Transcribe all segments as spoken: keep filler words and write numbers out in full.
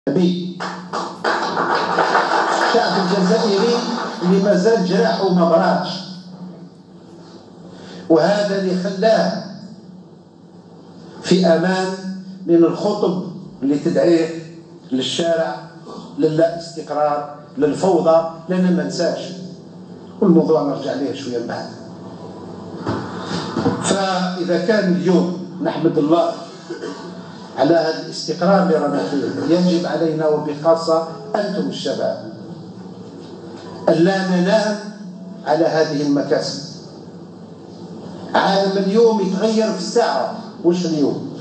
الشعب الجزائري اللي مازال جراحه ما براتش، وهذا اللي خلاه في امان من الخطب اللي تدعيه للشارع، للا استقرار، للفوضى. لأن ما ننساش والموضوع نرجع ليه شويه من بعد. فاذا كان اليوم نحمد الله على هذا الاستقرار اللي رانا فيه، يجب علينا وبخاصه انتم الشباب الا ننام على هذه المكاسب. عالم اليوم يتغير في الساعه، وش اليوم؟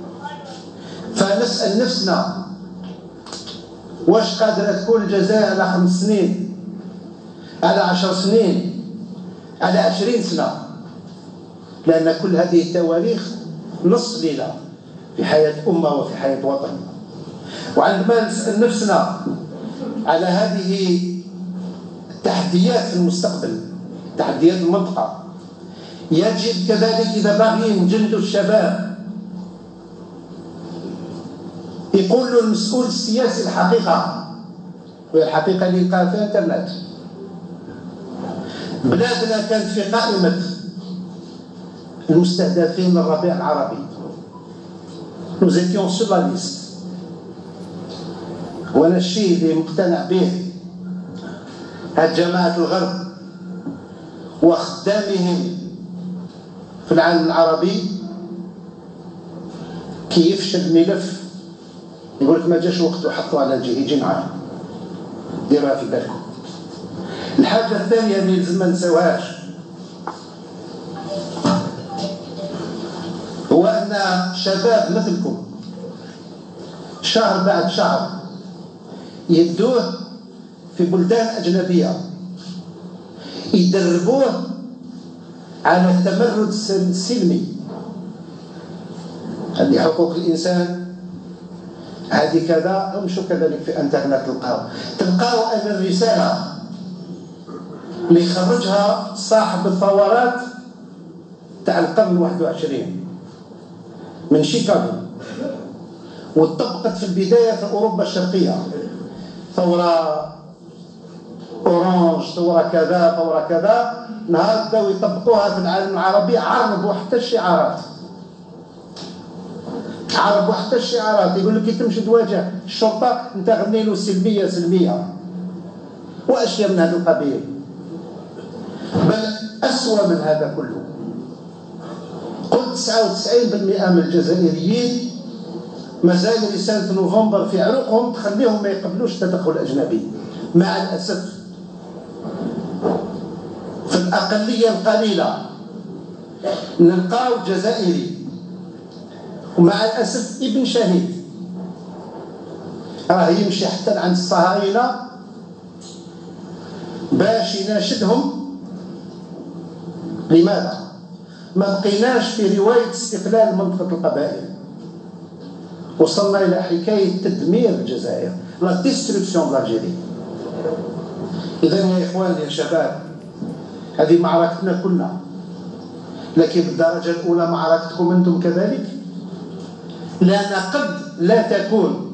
فنسال نفسنا واش قادره تكون الجزائر على خمس سنين، على عشر سنين، على عشرين سنه؟ لان كل هذه التواريخ نص ليله في حياه امه وفي حياه وطن. وعندما نسال نفسنا على هذه التحديات في المستقبل، تحديات المنطقه، يجب كذلك اذا باغيين نجندوا الشباب يقول له المسؤول السياسي الحقيقه، وهي الحقيقه اللي لقاها في الانترنت. بلادنا كانت في قائمه المستهدفين للربيع العربي. Nous étions sur la liste. وانا الشيء اللي مقتنع به هاد جماعة الغرب وخدامهم في العالم العربي كي يفشل ملف يقول لك ما جاش وقته، حطوا على الجهه يجي معاه، ديروها في بالكم. الحاجه الثانيه اللي لازم ما نساوهاش هو ان شباب مثلكم شهر بعد شهر يدوه في بلدان اجنبيه يدربوه على التمرد السلمي. هذه حقوق الانسان، هذه كذا. امشوا كذلك في انترنت تلقاو تلقاو ان الرساله اللي خرجها صاحب الثورات تاع القرن الواحد وعشرين من شيكاغو وطبقت في البدايه في اوروبا الشرقيه، ثوره اورانج، ثوره كذا، ثوره كذا، نهار بداو يطبقوها في العالم العربي عربوا حتى الشعارات، عربوا حتى الشعارات. يقول لك كي تمشي تواجه الشرطه انت غني له سلميه سلميه واشياء من هذا القبيل. بل اسوأ من هذا كله، قلت تسعة وتسعين بالمئة من الجزائريين مازال رساله نوفمبر في عروقهم تخليهم ما يقبلوش التدخل الاجنبي. مع الاسف في الاقليه القليله نلقاو جزائري ومع الاسف ابن شهيد راه يمشي حتى عند الصهاينه باش يناشدهم. لماذا؟ ما بقيناش في روايه استقلال منطقه القبائل، وصلنا الى حكايه تدمير الجزائر، لا ديستركسيون دالجيري. اذا يا اخواني يا شباب، هذه معركتنا كلنا، لكن بالدرجه الاولى معركتكم انتم كذلك. لأن قد لا تكون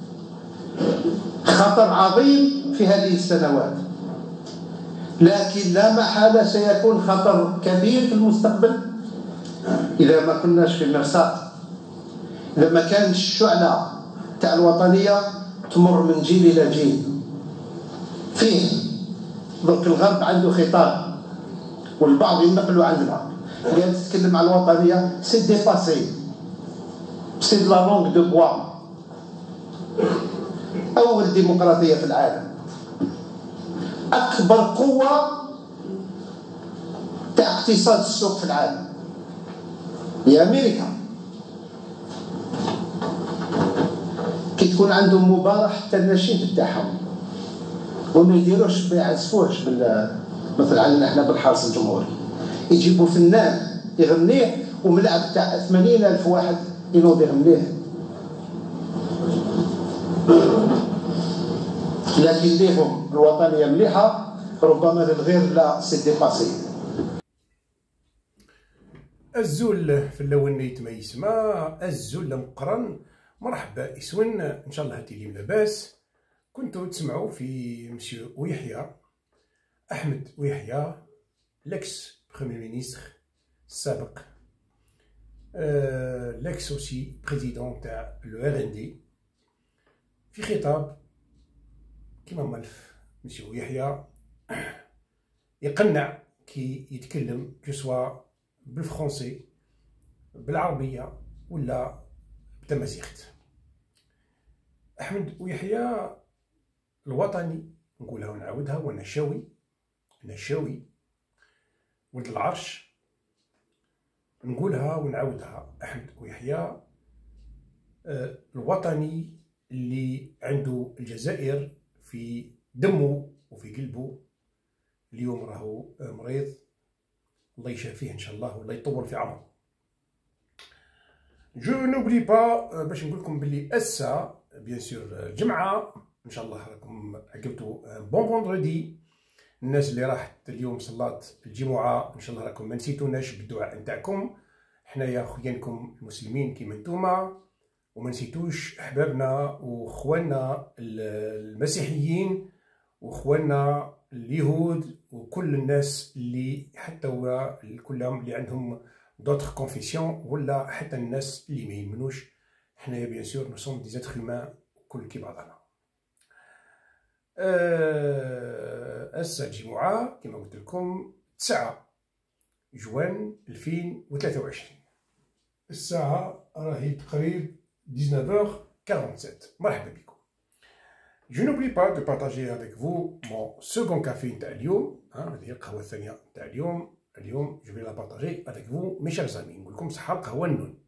خطر عظيم في هذه السنوات، لكن لا محالة سيكون خطر كبير في المستقبل إذا ما كناش في المرصاد، إذا ما كانت الشعلة تاع الوطنية تمر من جيل إلى جيل. فيه درك الغرب عنده خطاب والبعض ينقلوا عندنا اللي تتكلم عن الوطنية سي ديباسي، سي دو لا لونغ دو بوا. أول ديمقراطية في العالم، أكبر قوة تاع اقتصاد السوق في العالم هي أمريكا. كي تكون عندهم مباراة حتى النشيد تاعهم وما يديروش ما يعزفوش بال مثلا عندنا احنا بالحرس الجمهوري، يجيبوا فنان يغنيه وملعب تاع ثمانين ألف واحد ينوض يغنيه. لكن ليهم الوطنيه مليحه، ربما للغير لا سي ديباسي. الزول في اللون نيت ما يسمى، الزول مقرن مرحبا إسوان، إن شاء الله هاتي لاباس. كنتو تسمعوا في مسيو ويحيى أحمد ويحيى l'ex premier ministre السابق، euh, l'ex aussi président تاع لو ار ان دي، في خطاب كيما مالف مسيو يحيى يقنع كي يتكلم كسوا بالفرنسي بالعربية ولا بالتمازيغت. أحمد ويحيى الوطني، نقولها ونعاودها، ونشاوي نشاوي ولد العرش، نقولها ونعاودها. أحمد ويحيى الوطني اللي عنده الجزائر في دمه وفي قلبه. اليوم راهو مريض، الله يشافيه ان شاء الله والله يطول في عمره. جو نوبلي با باش نقول لكم بلي اسا بيان سور الجمعه ان شاء الله راكم عقبتوا بون فوندردي. الناس اللي راحت اليوم صلاه الجمعه ان شاء الله راكم ما نسيتوناش بالدعاء نتاعكم، حنايا خويانكم المسلمين كيما نتوما، وما نسيتوش احبابنا واخواننا المسيحيين واخواننا اليهود وكل الناس اللي حتى هو كلهم اللي عندهم دوتر كونفيسيون، ولا حتى الناس اللي ما يؤمنوش. حنايا بيان سور نو سوم دي زاتر هيومان كل كي بعضنا. أسا الجمعة كما قلت لكم تسعة جوان ألفين وثلاثة وعشرين، الساعة راهي تقريب تسعة عشر سبعة وأربعين. مرحبا بكم. Je n'oublie pas de partager avec vous mon second café نتاع اليوم، هذه القهوة الثانية نتاع اليوم. اليوم je vais la partager avec vous mes chers amis. نقول لكم صحة القهوة النون.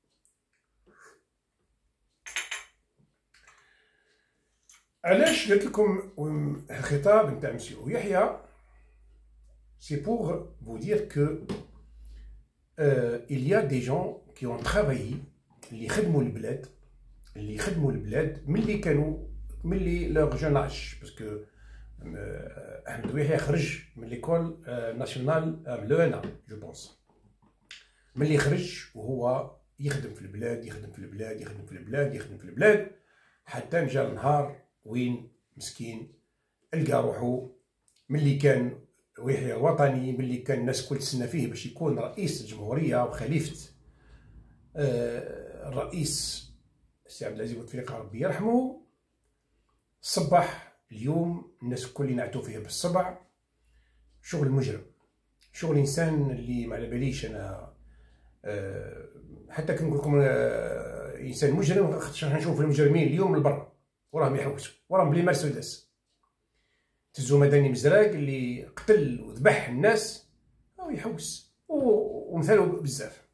علاش درت لكم الخطاب نتاع مسيو يحيى؟ C'est pour vous dire que euh, il y a des gens qui ont travaillé، اللي خدموا البلاد اللي خدموا البلاد ملي كانوا ملي لوغ جون اج، باسكو احمد ويحيى خرج من ليكول ناسيونال لو انا جو بونس. ملي خرج وهو يخدم في البلاد يخدم في البلاد يخدم في البلاد يخدم في البلاد حتى جا النهار وين مسكين لقى روحو ملي كان ويحيى وطني، ملي كان الناس كل تسنى فيه باش يكون رئيس الجمهوريه وخليفه الرئيس السي عبد العزيز بوتفليقه ربي يرحمه، صبح اليوم الناس الكل ينعتو فيه بالصبع. شغل مجرم، شغل انسان اللي ما على باليش انا أه حتى كي نقول لكم أه انسان مجرم، خاطش نشوف المجرمين اليوم من برا وراهم يحوسوا وراهم بلي مرسيدس تزو مدني مزراق اللي قتل وذبح الناس او يحوس ومثالو بزاف.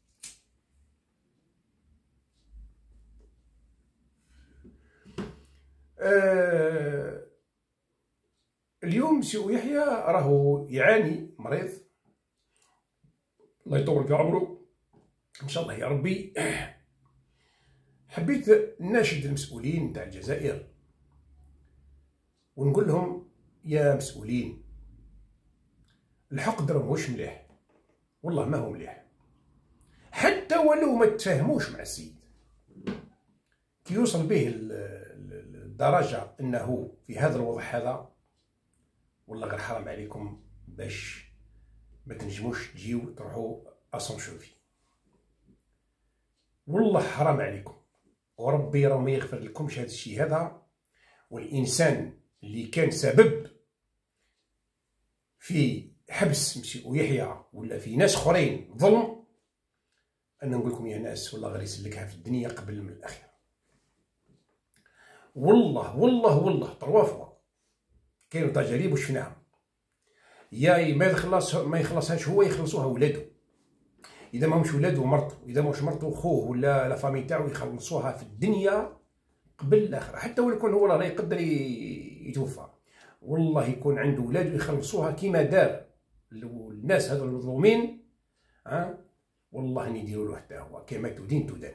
أه اليوم سي يحيى راهو يعاني، مريض الله يطول في عمره ان شاء الله يا ربي. حبيت ناشد المسؤولين تاع الجزائر ونقول لهم يا مسؤولين، الحق درهم واش مليح، والله ما هو مليح، حتى ولو ما تفاهموش مع السيد كي يوصل به الدرجة انه في هذا الوضع هذا، والله غير حرام عليكم باش ما تنجموش تجيو تروحوا اصون شوفي، والله حرام عليكم وربي راه ما يغفر لكمش هذا الشيء هذا. والانسان اللي كان سبب في حبس مسيو يحيى ولا في ناس اخرين ظلم، انا نقول لكم يا ناس والله غير يسلكها في الدنيا قبل من الاخره. والله والله والله طروا فوا كاينوا تجارب وشفناها، يا ما يخلص ما يخلصهاش هو يخلصوها ولادو، اذا ما مش ولادو ومرته، اذا مش مرته خوه ولا لا فامي تاعو يخلصوها في الدنيا قبل الاخره. حتى ولو يكون هو راه يقدر يتوفى، والله يكون عنده ولاد يخلصوها كيما دار الناس هذو المظلومين. ها والله نديروا له حتى هو كما تدين تدان.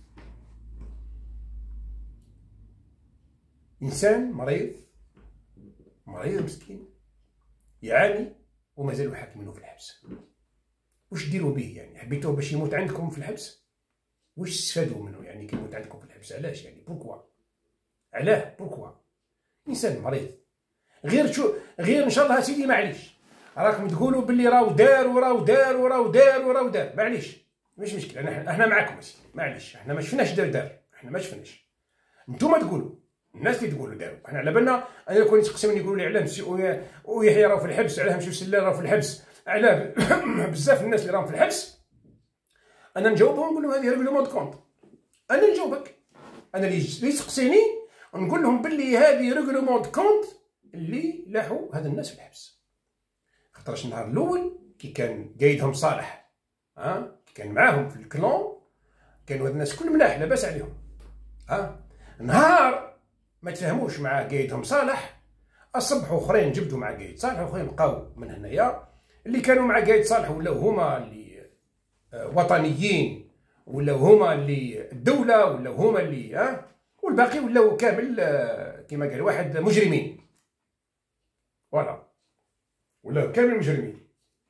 انسان مريض مريض مسكين يعاني ومازالوا حاكمينه في الحبس. واش ديروا به يعني؟ حبيتوه باش يموت عندكم في الحبس؟ واش تستفادوا منه يعني كي يموت عندكم في الحبس؟ علاش يعني؟ بوركوا؟ علاه؟ بوركوا؟ انسان مريض. غير شو غير ان شاء الله سيدي معليش راكم تقولوا باللي راهو دار وراهو دار وراهو دار وراهو دار، معليش مش مشكل، انا احنا معاكم اسيدي معليش، احنا ما شفناش دار دار، احنا ما شفناش، نتوما تقولوا، الناس اللي تقولوا داروا، احنا على بالنا انا كون يتقسمون يقولوا لي علاه مسي ويحيى راهو في الحبس، علاه مشيو سلان راهو في الحبس، علاه بزاف الناس اللي راهم في الحبس، انا نجاوبهم نقول لهم هذه ريغلومون دو كونت، انا نجاوبك، انا اللي يسقسيني نقول لهم باللي هذه ريغلومون دو كونت اللي لاحوا هاد الناس في الحبس. خاطرش النهار الاول كي كان قايدهم صالح ها كي كان معاهم في الكلون كانوا هاد الناس كل ملاح لاباس عليهم ها. نهار ما تفهموش مع قايدهم صالح اصبحوا اخرين جبدوا مع قايد صالح واخرين بقاو من هنايا اللي كانوا مع قايد صالح ولاو هما اللي وطنيين ولاو هما اللي الدوله ولاو هما اللي ها والباقي ولاو كامل كما قال واحد مجرمين. فوالا ولاو كامل مجرمين.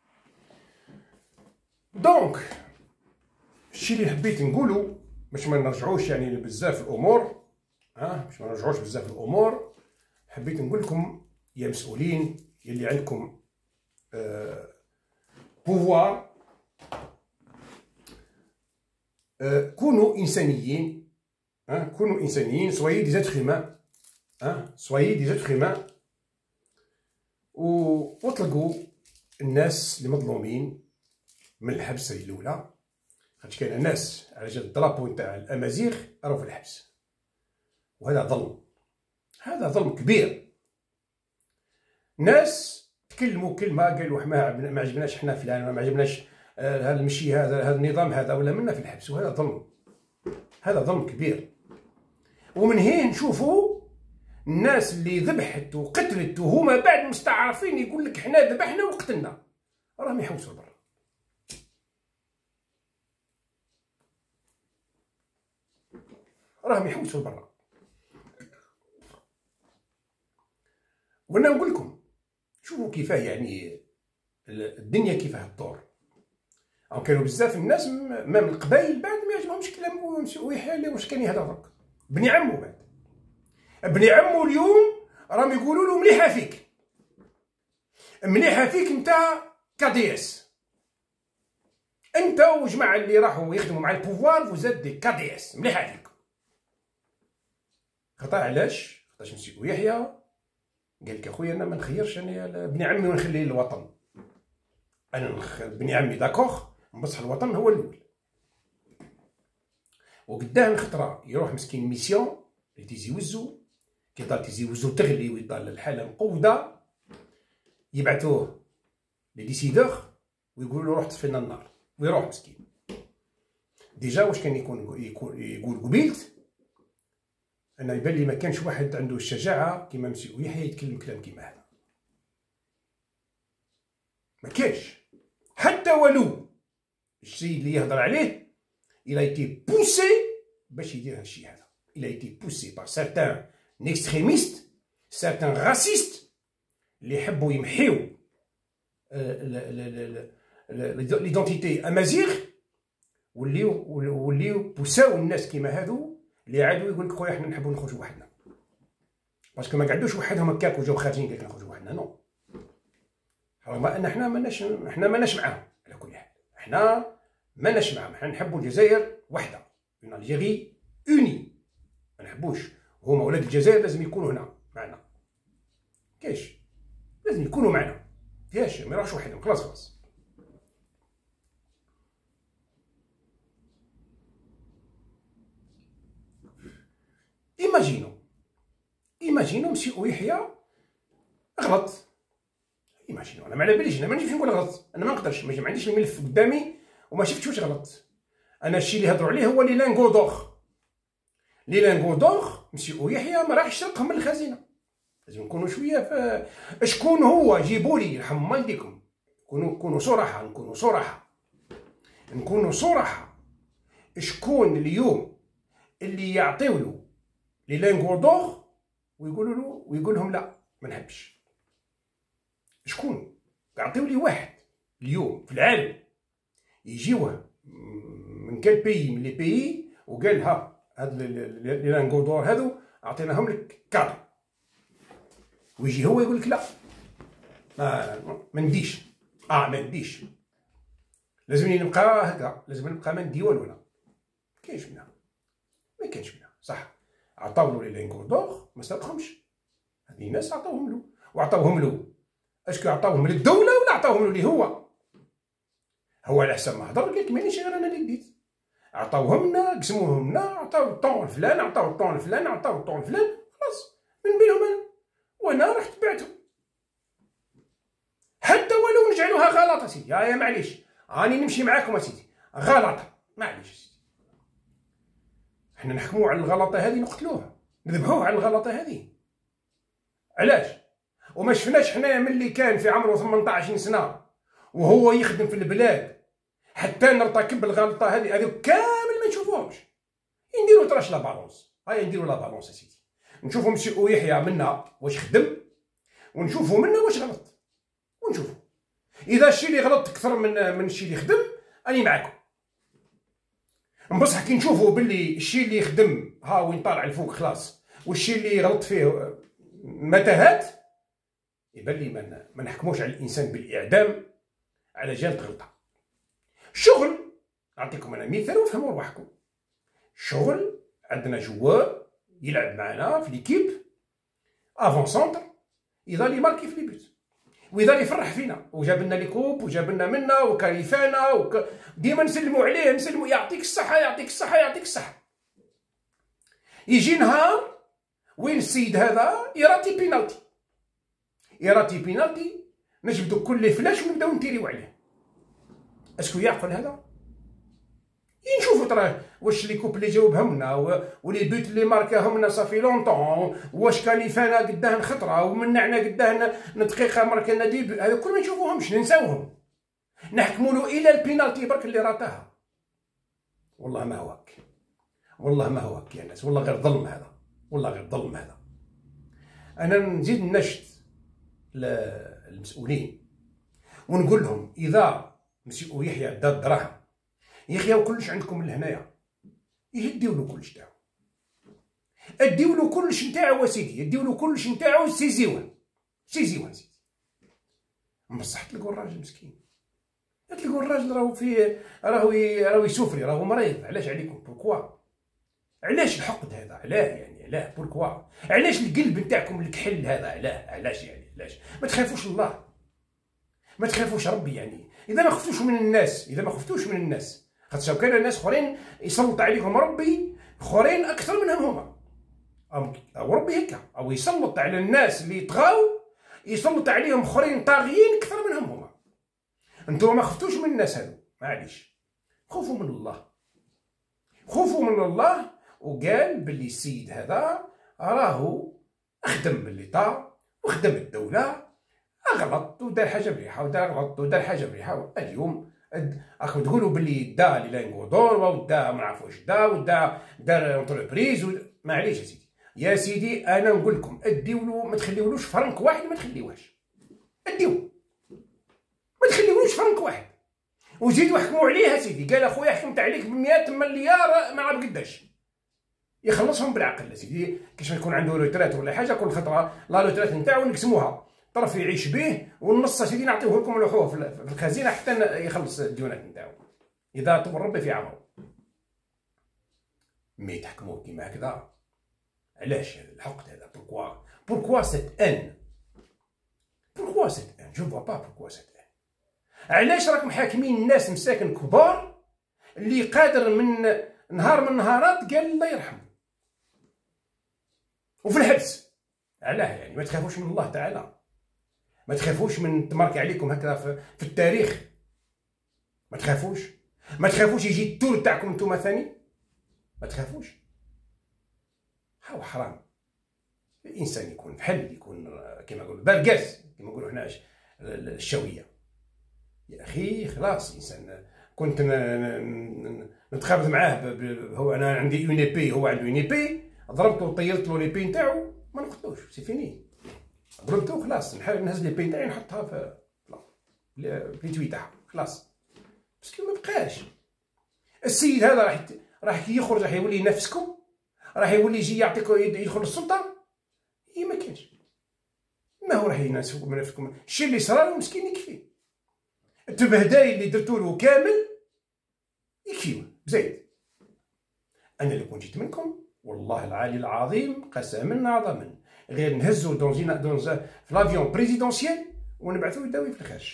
دونك الشيء اللي حبيت نقوله باش ما نرجعوش يعني بزاف الامور ها باش ما نرجعوش بزاف الامور، حبيت نقول لكم يا مسؤولين يلي عندكم آه بوفوار آه كونوا انسانيين ها كونوا انسانيين، سويي دي زاتر هيومان ها سويي دي زاتر هيومان واطلقوا الناس اللي مظلومين من الحبس الاولى، خاطش كاين ناس على جال الدرابو نتاع الامازيغ راهو في الحبس، وهذا ظلم، هذا ظلم كبير. ناس تكلموا كلمه قالوا ما عجبناش حنا فلان، ما عجبناش هذا المشي هذا هذا النظام هذا ولا منا في الحبس، وهذا ظلم، هذا ظلم كبير. ومن هنا نشوفوا الناس اللي ذبحت وقتلت وهما بعد مستعرفين يقول لك حنا ذبحنا وقتلنا، راهم يحوسوا برا، راهم يحوسوا برا. وانا نقول لكم شوفوا كيفاه يعني الدنيا كيفاه الدور. او كانوا بزاف الناس ما من القبائل بعد ما يعجبهمش كلام ويحيى اللي واش كان يهضر درك، بني عمو بعد بني عمو اليوم راهم يقولوا له مليحه فيك مليحه فيك نتا كاديس، انت وجماعه اللي راحوا يخدموا مع البوفوار فوزات دي كاديس مليحه فيك. خطا علاش؟ خاطرش مسيو يحيى قال لك اخويا انا ما نخيرش انا بني عمي ونخليه للوطن، انا نخ... بني عمي داكوغ بصح الوطن هو الاول. وقداه الخطره يروح مسكين ميسيون اللي تيزي وزو كي ضال تيزي وزو تغلي ويضل الحاله مقوده، يبعثوه لي ديسيدور ويقولوا له روح طفي لنا النار ويروح مسكين. ديجا واش كان يكون يكون يقول قبيلت انا يبان لي ما كانش واحد عنده الشجاعه كيما مسيو يحيى يتكلم كلام كيما هذا، ما كانش حتى ولو الشيء اللي يهضر عليه il a été poussé باش يدير هذا الشيء هذا، il a été poussé par certains extrémistes certains racistes اللي يحبوا يمحيو ليدونتيتي امازيغ والليو والليو بوساو الناس كيما هادو اللي عادوا يقول لك خويا حنا نحبوا نخرجوا وحدنا باسكو ما قعدوش وحدهم هكاك وجاو خارجين قال لك نخرجوا وحدنا، نو رغم ان حنا ماناش حنا ماناش معاهم على كل حال، حنا ماناش معاهم، حنا نحبوا الجزائر وحده، اون الجيري اوني، ما نحبوش هما ولاد الجزائر لازم يكونوا هنا معنا، كاش لازم يكونوا معنا كاش ما يروحش وحدهم خلاص خلاص. ايماجينو ايماجينو مسيو يحيى غلط، ايماجينو انا ما على باليش، انا ما نجمش نقول غلط، انا ما نقدرش ما عنديش الملف قدامي وما شفتش واش غلط. انا الشيء اللي هضروا عليه هو لي لانغو دوغ، لي لانغو دوغ مسيو يحيى ما راحش يسرقهم من الخزينه، لازم نكونوا شويه ف شكون هو جيبوا لي يرحم والديكم، كونوا كونوا صراحه نكونوا صراحه نكونوا صراحه شكون اليوم اللي يعطيو له لي لانغو دوغ ويقولوا له ويقول لهم لا ما نحبش، شكون؟ يعطيو لي واحد اليوم في العالم يجيوه من كان بيي من لي بيي وقال ها هاد لي لانغو دور هادو عطيناهم لك كادو، ويجي هو يقول لك لا ما ما نديش، اه ما نديش، لازمني نبقى هكا، لازم نبقى ما ندي والو. لا ما كاينش منها، ما كاينش منها. صح عطاو له لي لانغو دور ما سرقهمش، هادي الناس عطاوهم له، وعطاوهم له اشكو عطاوهم للدوله ولا عطاوهم له ليه هو؟ هو على حسب ما هضر قال لك مانيش غير انا اللي ديت، عطاوهم لنا قسموهم لنا، عطاو الطون الفلان، عطاو الطون الفلان، عطاو الطون الفلان، خلاص من بينهم انا، وانا رحت بعتهم حتى ولو نجعلوها غلطه سيدي. يا معليش راني نمشي معاكم اسيدي، غلطه معليش سيدي، حنا نحكموا على الغلطه هذه نقتلوها، نذبحوه على الغلطه هذه. علاش؟ وما شفناش حنايا ملي كان في عمره ثمنطاش سنه وهو يخدم في البلاد حتى نرتكب الغلطه هذه، هذو كامل ما نشوفوهمش. نديرو تراش لا بالونس، هيا نديرو لا بالونس اسيدي، نشوفو مسيو يحيى منا واش خدم، ونشوفو منا واش غلط، ونشوفو اذا الشيء اللي غلط اكثر من من الشيء اللي خدم اني معاكم. بصح كي نشوفو باللي الشيء اللي يخدم ها وين طالع الفوق خلاص، والشيء اللي غلط فيه متاهات، يبان لي ما نحكموش على الانسان بالاعدام على جال غلطه. شغل نعطيكم انا مثال وفهموا رواحكم. شغل عندنا جوار يلعب معنا في ليكيب افون سونتر، يظل يماركي في لي بيت ويظل يفرح فينا، وجاب لنا لي كوب وجاب لنا منا وكاليفانا وك... ديما نسلموا عليه، نسلموا يعطيك الصحه يعطيك الصحه يعطيك الصحه. يجي نهار وين السيد هذا يراتي بينالتي، يراتي بينالتي، نجبدو كل فلاش ونبداو نتيريو عليه. اسكو يعقل هذا؟ نشوفو ترى واش لي كوب اللي جاوبهم لنا ولي بوت اللي ماركاهم لنا صافي لونطون، واش كاليفانا قداه خطره ومنعنا قداه دقيقه ماركا لنا دي، هذا كل ما نشوفوهمش ننساوهم، نحكموا له الى البينالتي برك اللي راتاها. والله ما هو هك، والله ما هو هك يا ناس، والله غير ظلم هذا، والله غير ظلم هذا. انا نزيد نشد للمسؤولين ونقول لهم اذا مسيو يحيى دا الدراهم يخياو كلش عندكم لهنايا، يديو له كلش تاعو، اديو له كلش نتاعو اسيدي، اديو له كلش نتاعو، سيزيوه سيزيوه سيدي. بصح تلقوا الراجل مسكين، تلقوا الراجل راهو فيه راهو راهو يسوفري، راهو مريض. علاش عليكم؟ بوركوا؟ علاش الحقد هذا؟ علاه يعني؟ علاه بوركوا؟ علاش القلب نتاعكم الكحل هذا؟ علاه؟ علاش يعني؟ علاش؟ ما تخافوش الله، ما تخافوش ربي يعني. اذا ما خفتوش من الناس، اذا ما خفتوش من الناس، خاطر كاين ناس اخرين يسلط عليهم ربي اخرين اكثر منهم هما، او ربي هكا، او يسلط على الناس اللي طغاو يسلط عليهم اخرين طاغيين اكثر منهم هما. انتم ما خفتوش من الناس هذو، معليش، خوفوا من الله، خوفوا من الله. وقال باللي السيد هذا راهو خدم بالليطا وخدم الدوله، غلط ودار حاجه مليحه ودار غلط ودار حاجه مليحه. اليوم راكم تقولوا باللي دا لي لانغو دور ودا ما نعرف واش دا ودا دار انتربريز و... معليش يا سيدي، يا سيدي انا نقول لكم اديو له، ما تخليولوش فرنك واحد، ما تخليوهش، اديو ما تخليولوش فرنك واحد، وزيدوا حكموا عليه سيدي. قال اخويا حكمت عليك ب مئة مليار ما عرف قداش، يخلصهم بالعقل سيدي. كيش يكون عنده روترات ولا حاجه كل خطره لا روترات نتاعو نقسموها، طرف يعيش به والنص سيدي نعطيوه لكم نروحوه في الخزينه حتى يخلص الديونات نتاعو اذا طول ربي في عمره. مي تحكموا كيما هكذا، علاش هذا الحقد هذا؟ بوركوا بوركوا سيت ان بوركوا سيت ان جو فوا با بوركوا سيت ان. علاش راكم حاكمين الناس مساكن كبار اللي قادر من نهار من النهارات قال الله يرحمه وفي الحبس؟ علاه يعني؟ ما تخافوش من الله تعالى؟ ما تخافوش من تماركي عليكم هكذا في التاريخ؟ ما تخافوش؟ ما تخافوش يجي التور تاعكم نتوما ثاني؟ ما تخافوش؟ هاو حرام الانسان يكون بحل، يكون كما نقولوا برقاس كما نقولوا حنا الشويه. يا اخي خلاص الانسان كنت نتخابط معاه، هو انا عندي اون اي بي هو عنده اون اي بي، ضربته وطيرت له لي بي نتاعو، ما نقتلوش سي فيني، ضربته خلاص نحاول نهز لي بي نتاعي نحطها في في لي تويت تاعها خلاص، باسكو ما بقاش السيد هذا راح راح كي يخرج راح يولي ينافسكم، راح يولي يجي يعطيكم يدخل السلطه. اي ما كاينش، ما هو راح ينافسكم ينافسكم. الشيء اللي صرا له مسكين يكفي، التبهداي اللي درتو له كامل يكفيوه بزايد. انا لو كنت جيت منكم والله العالي العظيم قسما عظما غير نهزو دون دون في لافيون بريزيدونسيال ونبعثوه يداوي في الخارج.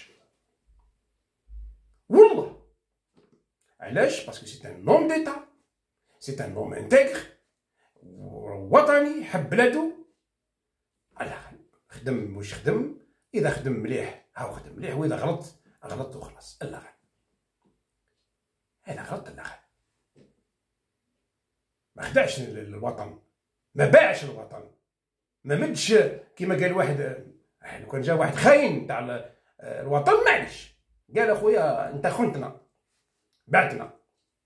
والله علاش؟ باسكو سي ان نوم ديتا، سي ان نوم انتيغر وطني، حب بلادو. على خدم واش خدم، اذا خدم مليح هاو خدم مليح، واذا غلط غلط وخلاص. الله غير هذا غلط. الله غير ما خدعش الوطن، ما باعش الوطن، ما مدش كيما قال واحد. لو كان جا واحد خاين تاع الوطن معليش، قال اخويا انت خنتنا بعتنا.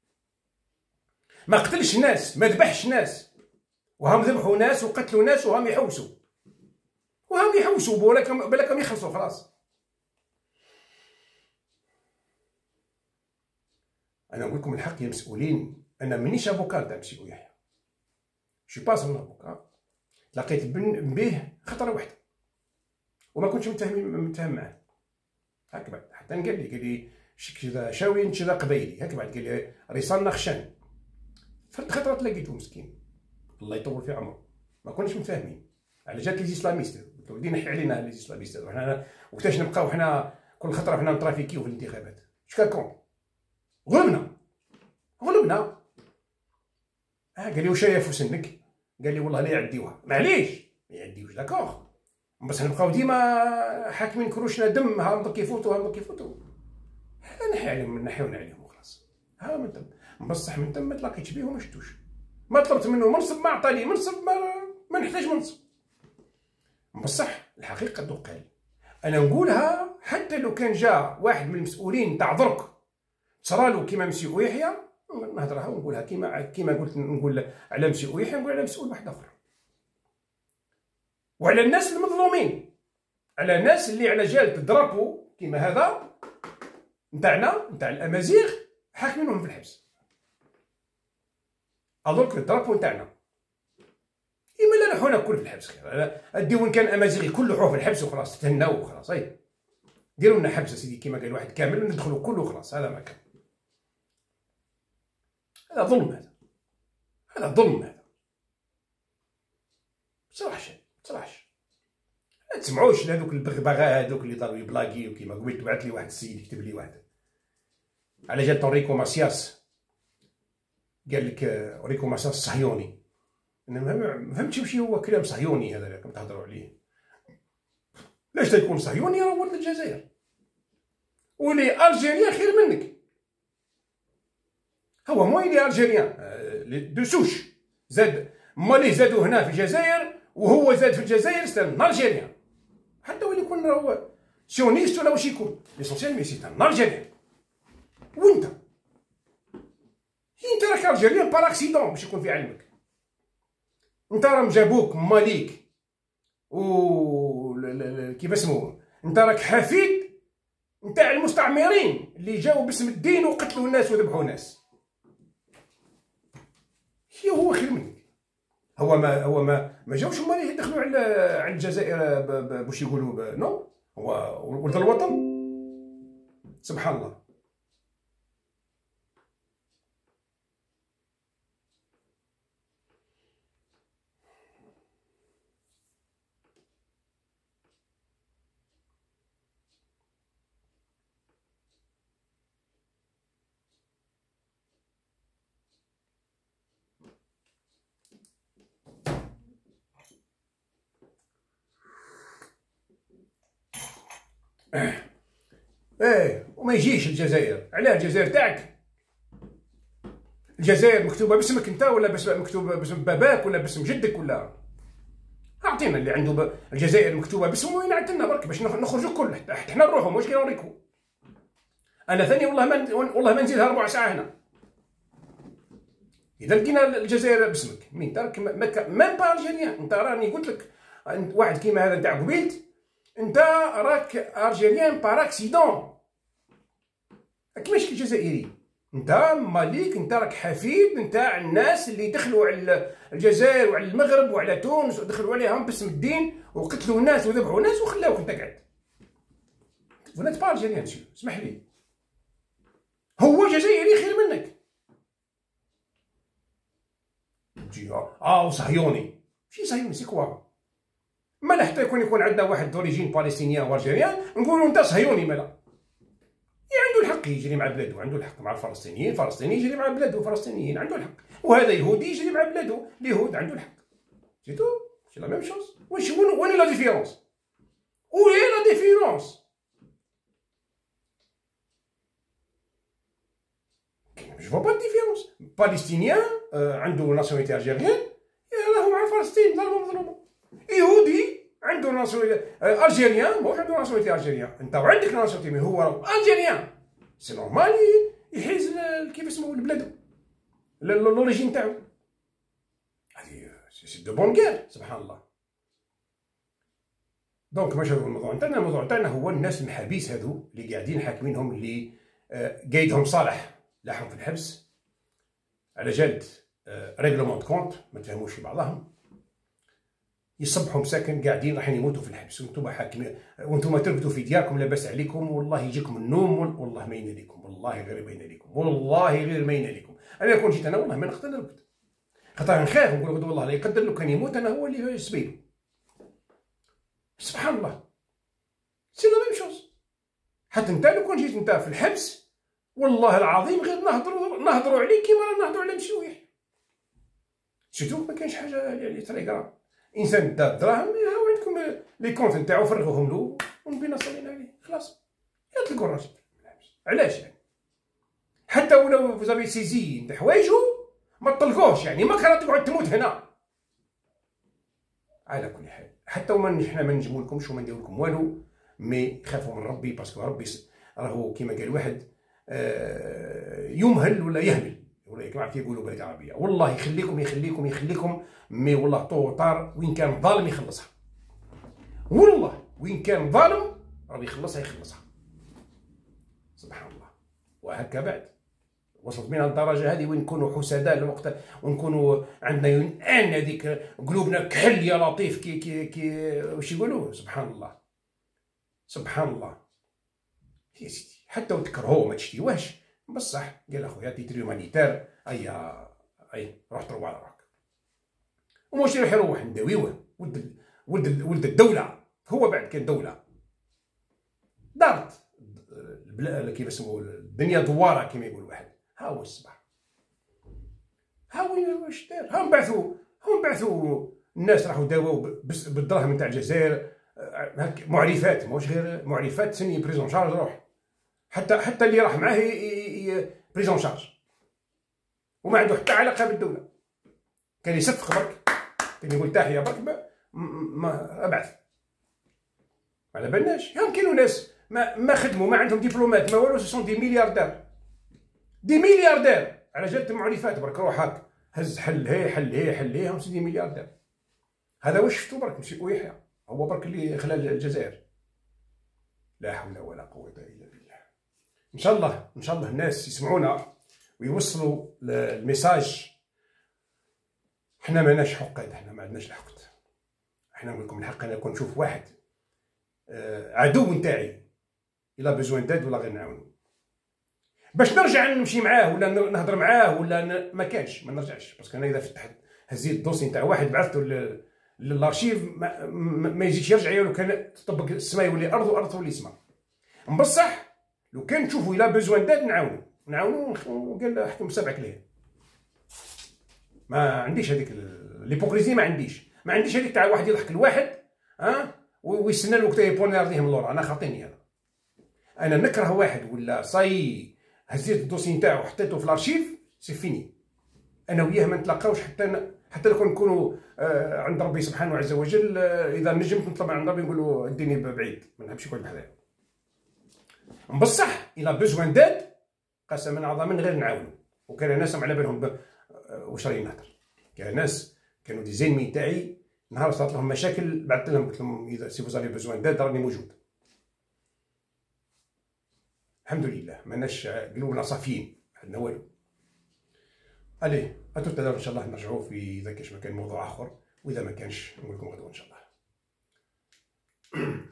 ما قتلش ناس، ما ذبحش ناس، وهم ذبحوا ناس وقتلوا ناس وهم يحوسوا وهم يحوسوا بولاكم بلاكم يخلصوا خلاص. انا نقول لكم الحق يا مسؤولين، انا مانيش افوكا تاع مسيو يحيى، شي باس من افوكا. تلاقيت به خطره واحده وما كنتش متهم متهم معاه. هاك بعد حتى قال لي قال لي كذا شاوي انت ذا قبايلي. هاك بعد قال لي ريصالنا خشان. فالخطره تلاقيته مسكين الله يطول في عمره، ما كناش متفاهمين على جات لي اسلاميست. ودي نحي علينا لي اسلاميست، وحنا وقتاش نبقاو حنا كل خطره حنا نترافيكيو في الانتخابات. شكاكون غلبنا غلبنا. اه قال لي واش يافو سنك؟ قال لي والله لا يعديوها. معليش ما يعديوش داكوغ، بس نبقاو ديما حاكمين كروشنا دم. ها نضرك يفوتوا ها نضرك يفوتوا، نحي عليهم نحيونا عليهم وخلاص. ها من تم بصح من تم ما تلاقيتش بيه وما شفتوش. ما طلبت منه منصب ما عطاني منصب، ما, ما نحتاج منصب. بصح الحقيقه تقال، انا نقولها حتى لو كان جا واحد من المسؤولين تاع درك صرالو كيما مسيو يحيى، نهضرها ونقولها كيما كيما قلت نقول على مسيو يحيى، نقول على مسؤول واحد اخر، وعلى الناس المظلومين، على الناس اللي على جال تضربوا كيما هذا نتاعنا نتاع الامازيغ حاكمينهم في الحبس. اظنك الضربوا نتاعنا إما لا نحونا الكل في الحبس خير. اديو وين كان امازيغي كله حوه في الحبس وخلاص، تهناو وخلاص. اي ديروا لنا حبس سيدي كيما قال واحد كامل وندخلوا كله وخلاص. هذا ما كان، هذا ظلم، هذا هذا ظلم هذا بصراحه بصراحه. ما تسمعوش لهذوك البغبغاء هذوك اللي ضربوا يبلاكيو كيما قبيل. بعث لي واحد السيد يكتب لي واحد على جال اوريكو ماسياس، قال لك اوريكو ماسياس صهيوني. انا ما فهمتش واش هو كلام صهيوني هذا اللي راكم تهضروا عليه. لاش تيكون صهيوني؟ راه ولد الجزائر ولي الجيريان خير منك. هو مويلي الجيريان دو سوش، زاد ماليه زادوا هنا في الجزائر وهو زاد في الجزائر ستان الجيريان. حتى وين يكون راهو سيونيست ولا واش يكون ليسونسيال مي ستان الجيريان. وانت انت راك الجيريان بار اكسيدون باش يكون في علمك. انت راهم جابوك ماليك و كيف اسمه، انت راك حفيد نتاع المستعمرين اللي جاوا باسم الدين وقتلوا الناس وذبحوا الناس. هو خير منك. هو ما هو ما ما جاوش هما اللي يدخلوا على على الجزائر باش يقولوا نو، هو ولد الوطن. سبحان الله. ايه وما يجيش الجزائر. علاه الجزائر تاعك؟ الجزائر مكتوبه باسمك انت ولا باسم مكتوبه باسم باباك ولا باسم جدك؟ ولا اعطينا اللي عنده ب... الجزائر مكتوبه باسمه وينعت لنا برك باش نخرجوا الكل حتى حنا نروحوا. واش كنوريكم انا ثاني والله ما والله ما نزيدها ربع ساعه هنا. اذا لقينا الجزائر باسمك مين ترك ميم با الجيريان. انت راني قلت لك واحد كيما هذا نتاع قبيلت، انت راك الجيريان بار اكسيدون، ماكش الجزائري. انت ماليك، انت راك حفيد نتاع الناس اللي دخلوا على الجزائر وعلى المغرب وعلى تونس ودخلوا عليهم باسم الدين وقتلوا الناس وذبحوا الناس وخلاوك انت قاعد. فنات با الجيريان سيو، اسمح لي. هو جزائري خير منك. تجي اه صهيوني، ماشي صهيوني سي كوا؟ مالا حتى يكون يكون عندنا واحد دوريجين بالستينيان والجيريان نقولوا انت صهيوني مالا. عنده الحق يجري مع بلادو، عنده الحق مع الفلسطينيين، الفلسطيني يجري مع بلادو، الفلسطينيين عنده الحق، وهذا يهودي يجري مع بلادو، اليهود عنده الحق. سي تو، سي لا ميم شوز. واش وين لا ديفيرونس؟ وين لا ديفيرونس؟ جو فوا با ديفيرونس. بالستينيان عنده ناسيوناليتي الجيريان راهو مع فلسطين ظلموا مظلومه. يهودي عنده ناسيوناليتي الجيريان ماهوش عنده ناسيوناليتي الجيريان، انت وعندك ناسيوناليتي مي هو الجيريان. سي نورمال يحيز كيف اسمه لبلادو لوريجين تاعو. هذه سي دو بون غير سبحان الله. دونك ماشي هو الموضوع تاعنا، الموضوع تاعنا هو الناس المحابيس هذو اللي قاعدين حاكمينهم، اللي قايدهم صالح لاحهم في الحبس على جال ريغلومون كونت ما تفهموش في بعضهم، يصبحوا مساكن قاعدين راح يموتوا في الحبس وانتم حاكمين وانتم ترقدوا في دياركم لاباس عليكم، والله يجيكم النوم والله ما يناديكم، والله غير ما يناديكم، والله غير ما يناديكم. انا كون جيت انا والله ما نقدر نرقد، خاطر نخاف نقول والله لا يقدر لو كان يموت انا هو اللي سبيلو. سبحان الله سي لا ميم شوز. حتى انت لو كون جيت انت في الحبس والله العظيم غير نهضروا نهضروا عليك كيما رانا نهضروا على مشويح. سيتو ما كاينش حاجه يعني تريكرا. انسان دا الدراهم هاو عندكم لي كونت نتاعو فرغوهم له ونبينا صلينا عليه خلاص يطلقوا الراجل. علاش يعني؟ حتى ولو فوزافي سيزي نتاع حوايجو ما تطلقوش، يعني ما كان تقعد تموت هنا. على كل حال حتى وما حنا ما نجمو لكمش وما نديرو لكم والو، مي خافوا من ربي باسكو ربي راهو كيما قال واحد آه يمهل ولا يهمل ولا كيما كيف يقولوا باللغه العربيه. والله يخليكم يخليكم يخليكم، مي والله طو طار وين كان ظالم يخلصها. والله وين كان ظالم راه يخلصها يخلصها. سبحان الله. وهكا بعد وصلت بنا للدرجه هذه وين نكونوا حسداء الوقت ونكونوا عندنا ينقان هذيك قلوبنا كحل يا لطيف كي كي كي واش يقولوا. سبحان الله سبحان الله يا سيدي. حتى وتكرهوه ما تشتيوهش بصح قال اخويا تيتري هومانيتير ايا اي روح تروح على روحك وماشي يروح يروح نداويوه. ولد ولد ولد الدوله هو بعد كان دوله دارت كيف اسمه الدنيا دواره كيما يقول واحد. ها هو الصباح ها وين واش دار. ها نبعثوا ها نبعثوا الناس راحوا داواو بالدراهم نتاع الجزائر معرفات ماهوش غير معرفات سني بريزون شارج روح. حتى حتى اللي راح معاه بريزون شارج وما عنده حتى علاقه بالدوله. كان يصفق برك كان يقول تحيه برك ما ابعث ما على بالناش. هم كاينوا ناس ما ما خدموا ما عندهم دبلومات ما والو سون دي ملياردير دي ملياردير على جال المعرفات برك روح هاك هز حل هي حل هي حل هي هم دي ملياردير. هذا واش شفتو برك ماشي يحيى هو برك اللي خلى الجزائر. لا حول ولا قوه الا بالله. ان شاء الله ان شاء الله الناس يسمعونا ويوصلوا الميساج. حنا ماناش حقاد، حنا ما عندناش الحقد. حنا نقول لكم الحق. انا كون نشوف واحد عدو نتاعي الا بيزوان داد ولا غير نعاونو باش نرجع نمشي معاه ولا نهضر معاه ولا ما كانش ما نرجعش. باسكو انا اذا فتحت هزيت الدوسي نتاع واحد بعثته للارشيف ما, ما يزيدش يرجع لو كان تطبق السماء يولي ارض وارض تولي سماء. بصح لو كان نشوفوا الا بيزوان داد نعاونو نعاونو وقال احكم سبعك ليه. ما عنديش هذيك ليبوكريزي ما عنديش ما عنديش هذيك تاع واحد يضحك لواحد ها ويستنى الوقت يبوني يرضيه من اللور. انا خاطيني انا انا نكره واحد ولا صاي هزيت الدوسي نتاعو حطيته في الارشيف سي فيني. انا وياه ما نتلاقاوش حتى حتى لو نكونوا آه عند ربي سبحانه عز وجل. آه اذا نجمت نطلب عند ربي نقول له اديني بعيد ما نحبش يكون بحذايا. بصح الى بوزوان داد قسما عظما غير نعاونو. وكان ناس على بالهم واش راني نهضر. كان ناس كانوا دي زينمي تاعي نهار صارت لهم مشاكل بعثت لهم قلت لهم اذا سي فوزافي بوزوان داد راني موجود. الحمد لله ماناش قلوبنا صافيين عندنا والو. الي اتو تالور ان شاء الله نرجعوا في اذا كاش ما كان موضوع اخر، واذا ما كانش نقول لكم غدوه ان شاء الله.